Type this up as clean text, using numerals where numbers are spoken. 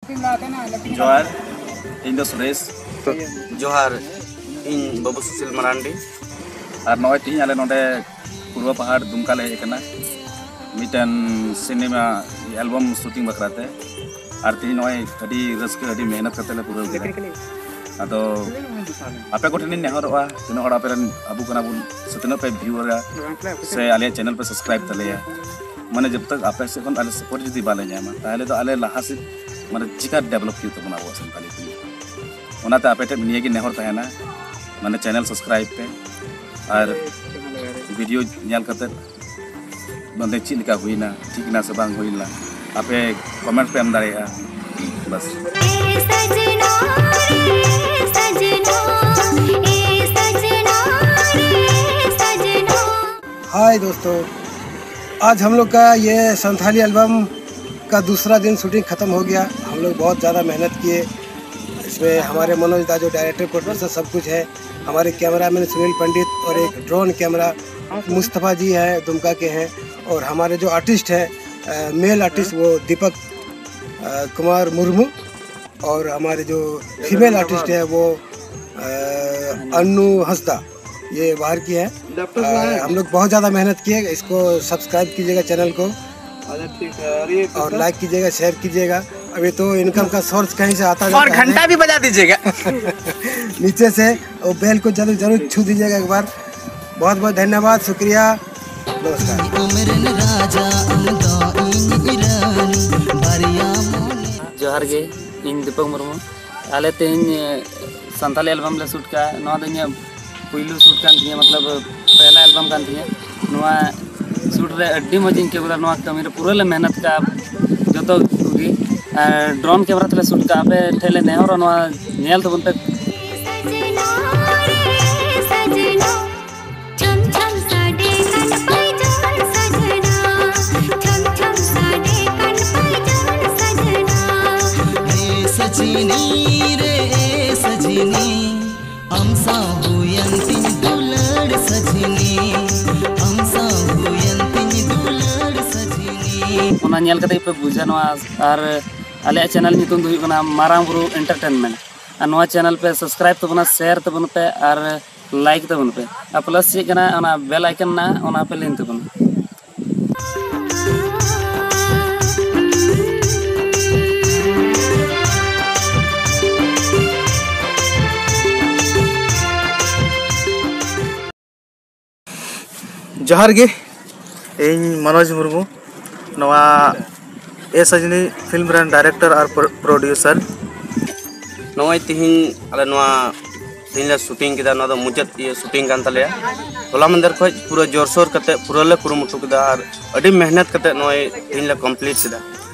जोहार इन सुरेश जोहार इन बाबू सुशील मरांडी और नॉय तीन आले नोडे पूर्व पहाड़ दुमका ले हेकना मिटन सिनेमा एल्बम शूटिंग बकराते और तीन नॉय अड़ी रस्के अड़ी मेहनत करते ले पूरा गया अतो आपे को ठिन नेहरवा तीन हड़ आपे अबू कना बुन सतना पे व्यूअर से आले चैनल पे सब्सक्राइब तले माने जब तक आपे से कोन आले सपोर्ट जदी बाले जामा ताले तो आले लाहा से माने चिका डेवलप कियो तबना वो संताली की ओनाते आपे टे निये की नेहर तहना माने चैनल सब्सक्राइब पे और वीडियो ᱧᱮᱞ करते बंदे चीज का हुईना ठीक ना से बांग हुईला आपे कमेंट पे हम दाड़ेगा बस। हाय दोस्तों, आज हम लोग का ये संथाली एल्बम का दूसरा दिन शूटिंग ख़त्म हो गया। हम लोग बहुत ज़्यादा मेहनत किए इसमें। हमारे मनोज दा जो डायरेक्टर प्रोड्यूसर सब कुछ है, हमारे कैमरामैन सुनील पंडित और एक ड्रोन कैमरा मुस्तफ़ा जी हैं दुमका के हैं, और हमारे जो आर्टिस्ट हैं मेल आर्टिस्ट वो दीपक कुमार मुर्मू, और हमारे जो फीमेल आर्टिस्ट है वो अन्नू हंसदा, ये बाहर की है। हम लोग बहुत ज़्यादा मेहनत किए। इसको सब्सक्राइब कीजिएगा चैनल को और लाइक कीजिएगा, शेयर कीजिएगा। अभी तो इनकम का सोर्स कहीं से आता है और घंटा भी बजा दीजिएगा नीचे से, और बेल को जरूर छू दीजिएगा एक बार। बहुत बहुत धन्यवाद, शुक्रिया, नमस्कार। जोहार गे इन दीपक मुर्मू आले तेन संताली एल्बम ले शूट का नवा दिन पुइलू शूट कान थिया, मतलब पहला एल्बम कान थिया। नवा शूट रे अड्डी मजिंग के बोला नवा कमी रे पूरा ले मेहनत का जतो गी ड्रोन कैमरा तले शूट का पे ठेले नेहर नवा नेल तो बनते ओना नेल कते पे बुझा नवा। और आले चैनल नितुन दो हुई मारांग बुरु एंटरटेनमेंट, और नवा चैनल पे सब्सक्राइब तबना, शेयर तबन पे और लाइक तबन पे, और प्लस चेक कना ओना बेल आइकन ना ओना पे लिन तबन। जोहार गे इन मनोज मुर्मू नवा ए सजनी फिल्म रन डायरेक्टर और प्रोड्यूसर। नॉय तिहिन आले नवा तिहिन ले शूटिंग किदा नवा मुचाद ये शूटिंग कान तले होला मंदिर खो पूरा जोरसोर कते पूरा ले कुरुमुटु किदा और अडी मेहनत कते नॉय तिहिन ले कंप्लीट किदा।